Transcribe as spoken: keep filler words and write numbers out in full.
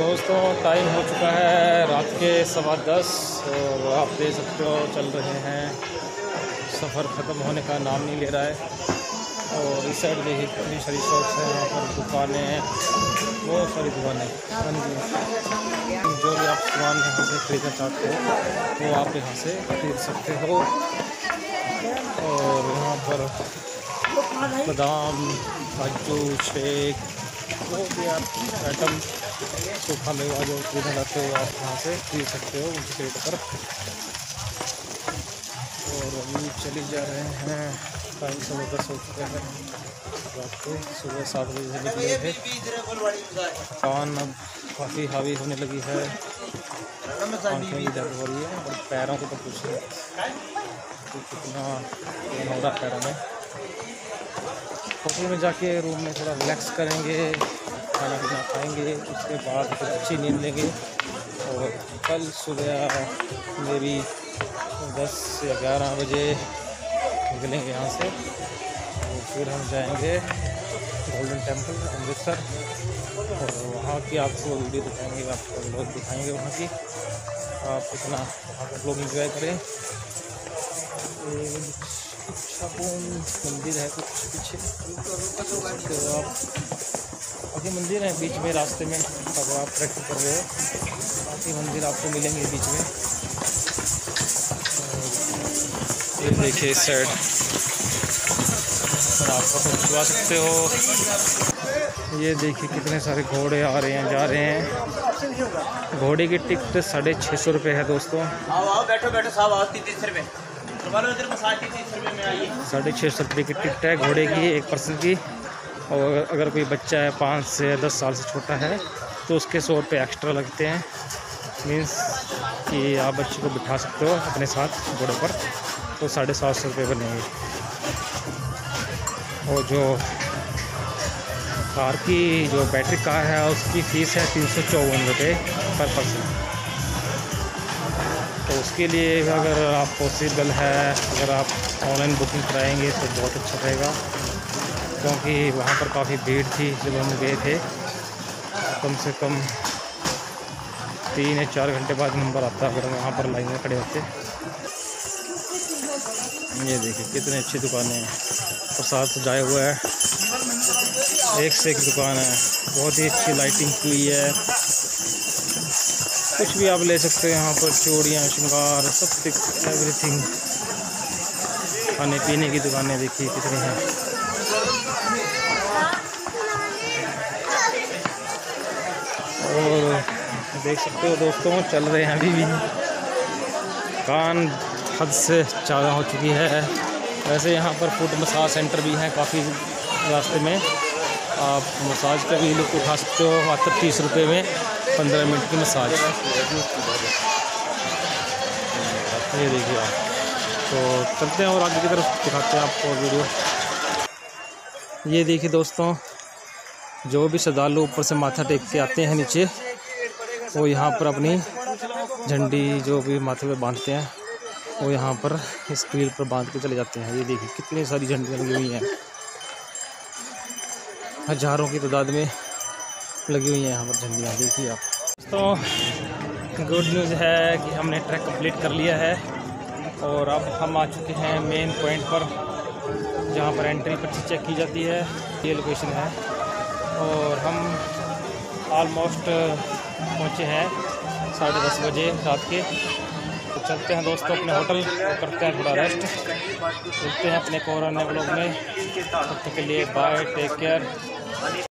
दोस्तों टाइम हो चुका है रात के सवा दस और आप देख सकते हो चल रहे हैं। सफ़र ख़त्म होने का नाम नहीं ले रहा है। और इस साइड देखिए कितनी सारी शॉप्स हैं, यहाँ पर दुकानें हैं, बहुत सारी दुकानें। जो भी आप सामान यहाँ से खरीदना चाहते हो वो आप यहाँ से खरीद सकते हो। और यहाँ पर बादाम, काजू, शेक, वो भी आप आइटम सूखा मेवा जो खरीदना चाहते हो आप यहाँ से खरीद सकते हो उनके रेट पर। और अभी चले जा रहे हैं, टाइम सुबह दस हो चुका है रात को। सुबह सात बजे से निकले थे। कान अब काफ़ी हावी होने लगी है, आँखें भी दर्द हो रही है और पैरों को तो कुछ तो कितना हो रहा पैरों में। होटल में जाके रूम में थोड़ा रिलैक्स करेंगे, खाना पीना खाएंगे, उसके बाद फिर अच्छी नींद लेंगे। और कल सुबह मेरी दस या ग्यारह बजे निकलेंगे यहाँ से। और फिर हम जाएंगे गोल्डन टेम्पल अमृतसर और वहाँ की आपको वीडियो दिखाएंगे, आपको लोग दिखाएंगे वहाँ की। आप इतना वहाँ पर लोग इंजॉय करें। इच्छापुन मंदिर है कुछ पीछे, तो आप बाकी मंदिर है बीच में रास्ते में, अब आप ट्रैकिंग कर रहे हो बाकी मंदिर आपको मिलेंगे बीच में। ये देखिए इस साइड आप फोटो खिंचवा सकते हो। ये देखिए कितने सारे घोड़े आ रहे हैं जा रहे हैं। घोड़े की टिकट साढ़े छः सौ रुपये है दोस्तों। आओ आओ बैठो बैठो साहब, आओ तीस रुपये साढ़े छः सौ रुपये की टिकट है घोड़े की एक पर्सन की। और अगर कोई बच्चा है पाँच से दस साल से छोटा है तो उसके सौ रुपये एक्स्ट्रा लगते हैं। मीन्स कि आप बच्चे को बिठा सकते हो अपने साथ घोड़े पर, तो साढ़े सात सौ रुपये बनेंगे। और जो कार की जो बैटरी कार है उसकी फ़ीस है तीन सौ चौवन रुपये पर पर्सन। तो उसके लिए अगर आप पॉसिबल है, अगर आप ऑनलाइन बुकिंग कराएंगे तो बहुत अच्छा रहेगा, क्योंकि वहाँ पर काफ़ी भीड़ थी जब हम गए थे। कम से कम तीन या चार घंटे बाद नंबर आता अगर वहाँ पर लाइन में खड़े होते। ये देखिए कितनी अच्छी दुकानें हैं, प्रसाद सजाया हुआ है, एक से एक दुकान है, बहुत ही अच्छी लाइटिंग हुई है। कुछ भी आप ले सकते हैं यहाँ पर, चूड़ियाँ, श्रृंगार, सब एवरीथिंग। खाने पीने की दुकानें देखिए कितनी हैं। और देख सकते हो दोस्तों चल रहे हैं अभी भी। कान हद से ज़्यादा हो चुकी है। वैसे यहाँ पर फुट मसाज सेंटर भी हैं काफ़ी रास्ते में, आप मसाज का भी लुत्फ़ उठा सकते हो मात्र तीस रुपये में पंद्रह मिनट की मसाज। ये देखिए आप, तो चलते हैं और आगे की तरफ दिखाते हैं आपको वीडियो। ये देखिए दोस्तों, जो भी श्रद्धालु ऊपर से माथा टेक के आते हैं नीचे, वो यहाँ पर अपनी झंडी जो भी माथे पे बांधते हैं वो यहाँ पर इस कील पर बांध के चले जाते हैं। ये देखिए कितनी सारी झंडियाँ लगी हुई हैं, हज़ारों की तादाद में लगी हुई हैं यहाँ पर झंडियाँ। देखिए आप दोस्तों, गुड न्यूज़ है कि हमने ट्रैक कंप्लीट कर लिया है और अब हम आ चुके हैं मेन पॉइंट पर, जहाँ पर एंट्री पर्ची चेक की जाती है। ये लोकेशन है और हम ऑलमोस्ट पहुँचे हैं साढ़े दस बजे रात के। तो चलते हैं दोस्तों अपने होटल, करते हैं थोड़ा रेस्ट, मिलते हैं अपने को और अन्य ब्लॉग में। तब तक के लिए बाय, टेक केयर।